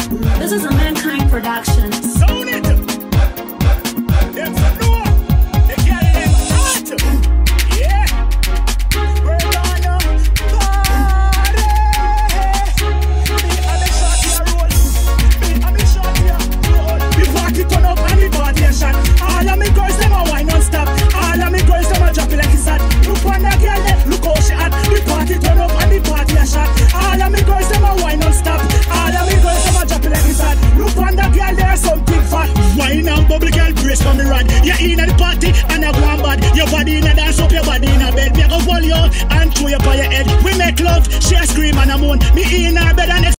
This is a Mankind production. Sound it. Them say no. The Gyal Dem hot. Yeah. We're gonna party. Me and the shot here roll. Me and the shot here roll. The party turn up and the party a shot. All of me girls them a wine non-stop. All of me girls them a drop it like it's hot. Look on that girl there, look how she hot. The party turn up and the party a shot. All of me girls them a wine non-stop. All of me girls them a drop it like it's hot. Look on that girl there, something fat. Wine and bubble girl, brace from the rod. You in at the party and I go on bad. Your body in a dance up, your body in a bed. Me a go pull you and throw you by your head. We make love, she a scream and a moan. Me in her bed and